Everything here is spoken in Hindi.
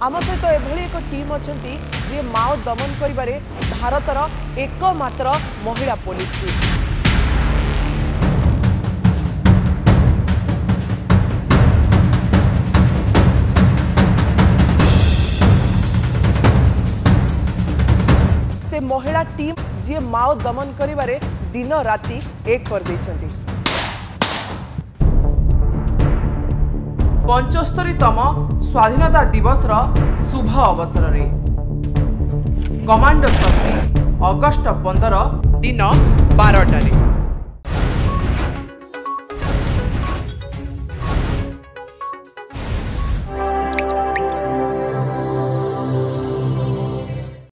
आम सहित एभली एक टीम अछंती जे माओ दमन करिबारे भारतर एकमात्र महिला पुलिस टीम। से महिला टीम जी माओ दमन करिबारे दिन राति एक कर देछंती। 75तम स्वाधीनता दिवस शुभ अवसर रे कमांडो शक्ति अगस्ट 15 दिन 12 टारे।